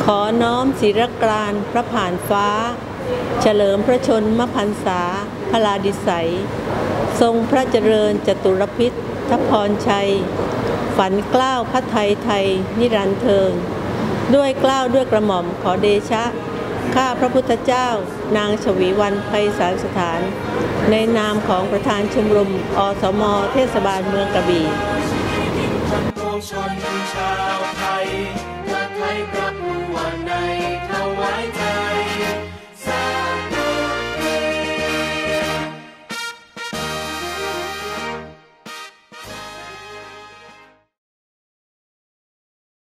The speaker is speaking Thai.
อน้อมศิรกรานต์พระผ่านฟ้าเฉลิมพระชนมพรรษาพระลาดิสัยทรงพระเจริญจตุรพิธทพรชัยฝันเกล้าพระไทยไทยนิรันดร์เทิงด้วยเกล้าด้วยกระหม่อมขอเดชะข้าพระพุทธเจ้านางฉวีวรรณไพศาลสถานในนามของประธานชมรมอสม.เทศบาลเมืองกระบี่ชนชาวไทย